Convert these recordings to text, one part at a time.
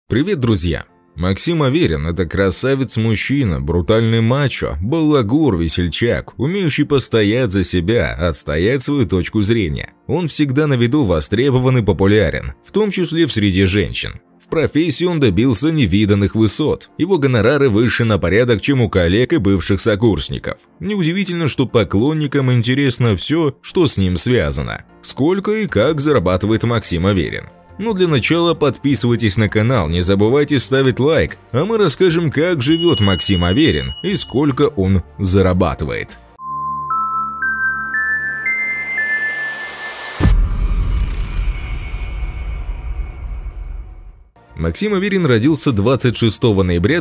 Привет, друзья! Максим Аверин – это красавец-мужчина, брутальный мачо, балагур, весельчак, умеющий постоять за себя, отстоять свою точку зрения. Он всегда на виду востребован и популярен, в том числе в среде женщин. В профессии он добился невиданных высот, его гонорары выше на порядок, чем у коллег и бывших сокурсников. Неудивительно, что поклонникам интересно все, что с ним связано. Сколько и как зарабатывает Максим Аверин. Но для начала подписывайтесь на канал, не забывайте ставить лайк, а мы расскажем, как живет Максим Аверин и сколько он зарабатывает. Максим Аверин родился 26 ноября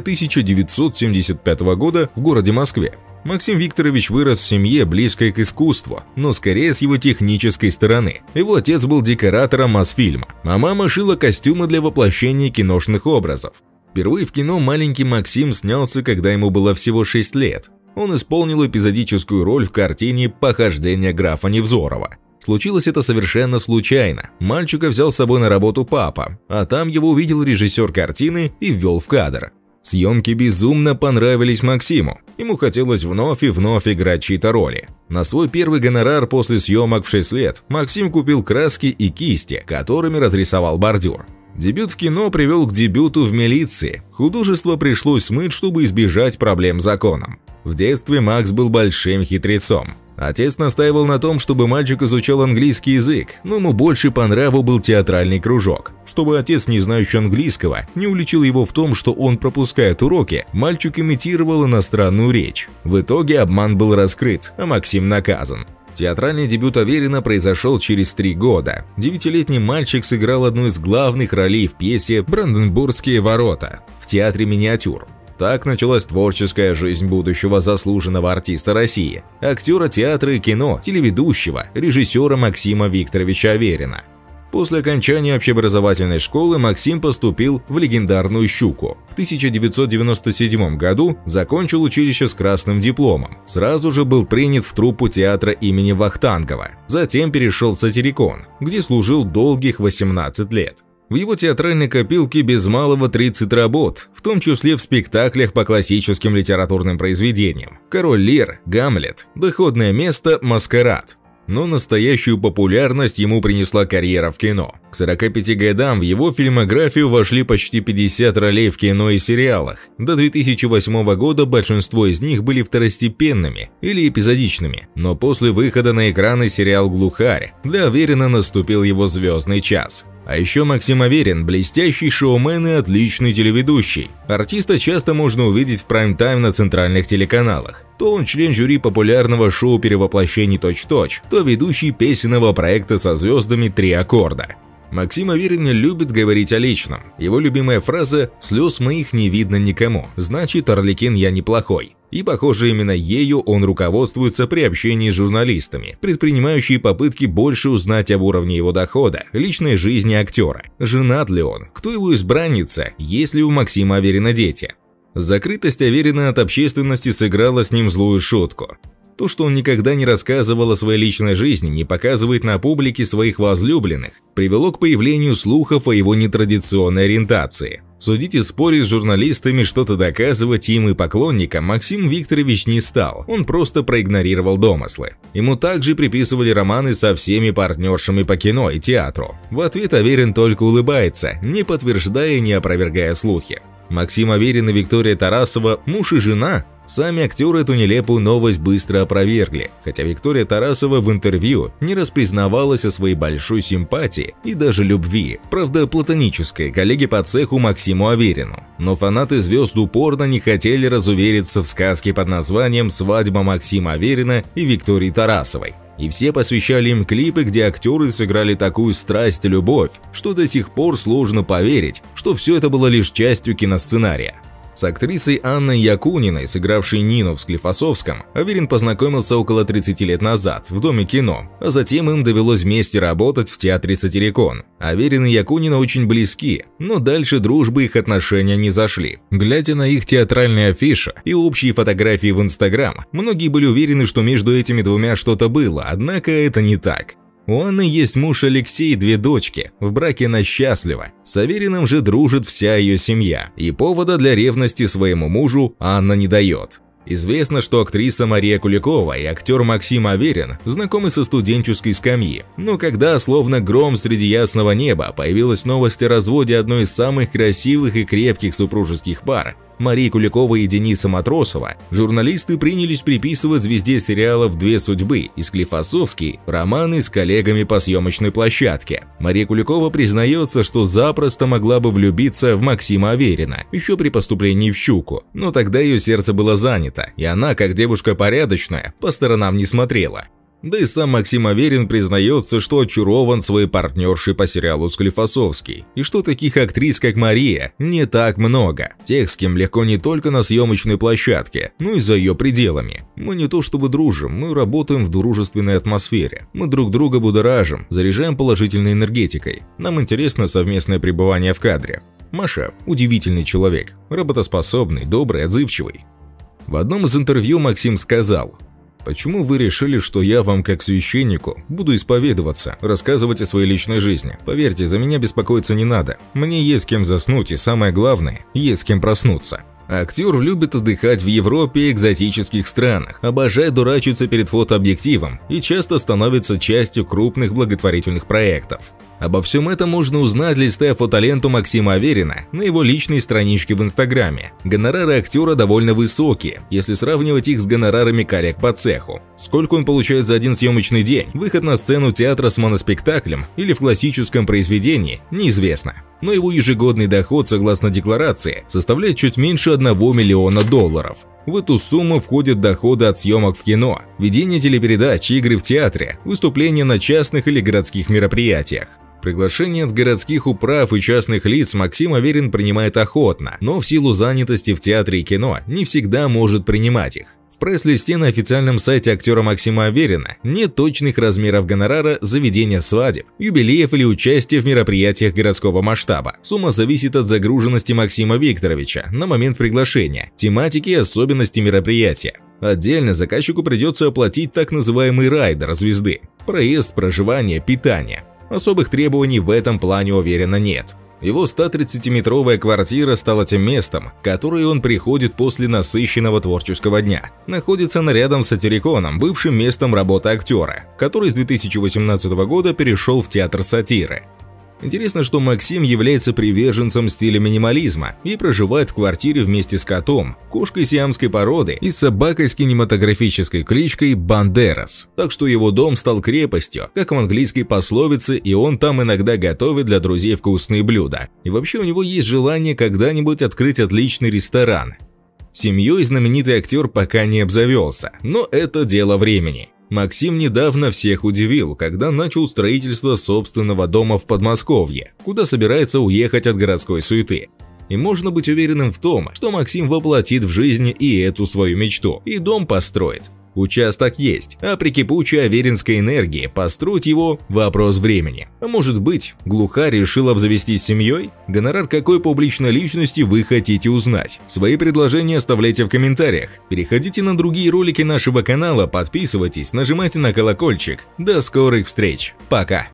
1975 года в городе Москве. Максим Викторович вырос в семье, близкой к искусству, но скорее с его технической стороны. Его отец был декоратором Мосфильма, а мама шила костюмы для воплощения киношных образов. Впервые в кино маленький Максим снялся, когда ему было всего 6 лет. Он исполнил эпизодическую роль в картине «Похождения графа Невзорова». Случилось это совершенно случайно. Мальчика взял с собой на работу папа, а там его увидел режиссер картины и ввел в кадр. Съемки безумно понравились Максиму. Ему хотелось вновь и вновь играть чьи-то роли. На свой первый гонорар после съемок в 6 лет Максим купил краски и кисти, которыми разрисовал бордюр. Дебют в кино привел к дебюту в милиции. Художество пришлось смыть, чтобы избежать проблем с законом. В детстве Макс был большим хитрецом. Отец настаивал на том, чтобы мальчик изучал английский язык, но ему больше по нраву был театральный кружок. Чтобы отец, не знающий английского, не уличил его в том, что он пропускает уроки, мальчик имитировал иностранную речь. В итоге обман был раскрыт, а Максим наказан. Театральный дебют Аверина произошел через 3 года. 9-летний мальчик сыграл одну из главных ролей в пьесе «Бранденбургские ворота» в театре миниатюр. Так началась творческая жизнь будущего заслуженного артиста России, актера театра и кино, телеведущего, режиссера Максима Викторовича Аверина. После окончания общеобразовательной школы Максим поступил в легендарную «Щуку». В 1997 году закончил училище с красным дипломом. Сразу же был принят в труппу театра имени Вахтангова. Затем перешел в «Сатирикон», где служил долгих 18 лет. В его театральной копилке без малого 30 работ, в том числе в спектаклях по классическим литературным произведениям: «Король Лир», «Гамлет», «Доходное место», «Маскарад». Но настоящую популярность ему принесла карьера в кино. К 45 годам в его фильмографию вошли почти 50 ролей в кино и сериалах. До 2008 года большинство из них были второстепенными или эпизодичными, но после выхода на экраны сериал «Глухарь» для Аверина наступил его звездный час. А еще Максим Аверин – блестящий шоумен и отличный телеведущий. Артиста часто можно увидеть в прайм-тайм на центральных телеканалах. То он член жюри популярного шоу «Перевоплощений точь-в-точь», то ведущий песенного проекта со звездами «Три аккорда». Максим Аверин любит говорить о личном. Его любимая фраза «слез моих не видно никому», значит, Арлекин я неплохой. И, похоже, именно ею он руководствуется при общении с журналистами, предпринимающие попытки больше узнать об уровне его дохода, личной жизни актера. Женат ли он? Кто его избранница? Есть ли у Максима Аверина дети? Закрытость Аверина от общественности сыграла с ним злую шутку. То, что он никогда не рассказывал о своей личной жизни, не показывает на публике своих возлюбленных, привело к появлению слухов о его нетрадиционной ориентации. Судить и спорить с журналистами, что-то доказывать им и поклонникам Максим Викторович не стал, он просто проигнорировал домыслы. Ему также приписывали романы со всеми партнершами по кино и театру. В ответ Аверин только улыбается, не подтверждая и не опровергая слухи. Максим Аверин и Виктория Тарасова – муж и жена. Сами актеры эту нелепую новость быстро опровергли, хотя Виктория Тарасова в интервью не распризнавалась о своей большой симпатии и даже любви, правда платонической, коллеге по цеху Максиму Аверину. Но фанаты звезд упорно не хотели разувериться в сказке под названием «Свадьба Максима Аверина и Виктории Тарасовой». И все посвящали им клипы, где актеры сыграли такую страсть и любовь, что до сих пор сложно поверить, что все это было лишь частью киносценария. С актрисой Анной Якуниной, сыгравшей Нину в «Склифосовском», Аверин познакомился около 30 лет назад в Доме кино, а затем им довелось вместе работать в театре «Сатирикон». Аверин и Якунина очень близки, но дальше дружбы их отношения не зашли. Глядя на их театральные афиши и общие фотографии в Инстаграм, многие были уверены, что между этими двумя что-то было, однако это не так. У Анны есть муж Алексей и 2 дочки, в браке она счастлива. С Авериным же дружит вся ее семья, и повода для ревности своему мужу Анна не дает. Известно, что актриса Мария Куликова и актер Максим Аверин знакомы со студенческой скамьи, но когда, словно гром среди ясного неба, появилась новость о разводе одной из самых красивых и крепких супружеских пар, Марии Куликовой и Дениса Матросова, журналисты принялись приписывать звезде сериалов «Две судьбы» и Склифосовский романы с коллегами по съемочной площадке. Мария Куликова признается, что запросто могла бы влюбиться в Максима Аверина еще при поступлении в «Щуку», но тогда ее сердце было занято, и она, как девушка порядочная, по сторонам не смотрела. Да и сам Максим Аверин признается, что очарован своей партнершей по сериалу Склифосовский, и что таких актрис, как Мария, не так много. Тех, с кем легко не только на съемочной площадке, но и за ее пределами. Мы не то чтобы дружим, мы работаем в дружественной атмосфере. Мы друг друга будоражим, заряжаем положительной энергетикой. Нам интересно совместное пребывание в кадре. Маша – удивительный человек, работоспособный, добрый, отзывчивый. В одном из интервью Максим сказал: «Почему вы решили, что я вам, как священнику, буду исповедоваться, рассказывать о своей личной жизни? Поверьте, за меня беспокоиться не надо. Мне есть с кем заснуть, и самое главное, есть с кем проснуться». Актер любит отдыхать в Европе и экзотических странах, обожает дурачиться перед фотообъективом и часто становится частью крупных благотворительных проектов. Обо всем этом можно узнать, листая фотоленту Максима Аверина на его личной страничке в Инстаграме. Гонорары актера довольно высокие, если сравнивать их с гонорарами коллег по цеху. Сколько он получает за один съемочный день, выход на сцену театра с моноспектаклем или в классическом произведении, неизвестно. Но его ежегодный доход, согласно декларации, составляет чуть меньше $1 миллиона. В эту сумму входят доходы от съемок в кино, ведение телепередач, игры в театре, выступления на частных или городских мероприятиях. Приглашения от городских управ и частных лиц Максим Аверин принимает охотно, но в силу занятости в театре и кино не всегда может принимать их. В пресс-листе на официальном сайте актера Максима Аверина нет точных размеров гонорара за ведение свадеб, юбилеев или участия в мероприятиях городского масштаба. Сумма зависит от загруженности Максима Викторовича на момент приглашения, тематики и особенностей мероприятия. Отдельно заказчику придется оплатить так называемый райдер звезды – проезд, проживание, питание. Особых требований в этом плане у Аверина нет. Его 130-метровая квартира стала тем местом, в которое он приходит после насыщенного творческого дня. Находится она рядом с Сатириконом, бывшим местом работы актера, который с 2018 года перешел в театр сатиры. Интересно, что Максим является приверженцем стиля минимализма и проживает в квартире вместе с котом, кошкой сиамской породы и собакой с кинематографической кличкой Бандерас. Так что его дом стал крепостью, как в английской пословице, и он там иногда готовит для друзей вкусные блюда. И вообще у него есть желание когда-нибудь открыть отличный ресторан. Семьей знаменитый актер пока не обзавелся, но это дело времени. Максим недавно всех удивил, когда начал строительство собственного дома в Подмосковье, куда собирается уехать от городской суеты. И можно быть уверенным в том, что Максим воплотит в жизнь и эту свою мечту, и дом построит. Участок есть, а при кипучей аверинской энергии построить его – вопрос времени. А может быть, глухарь решил обзавестись семьей? Гонорар какой публичной личности вы хотите узнать? Свои предложения оставляйте в комментариях. Переходите на другие ролики нашего канала, подписывайтесь, нажимайте на колокольчик. До скорых встреч. Пока.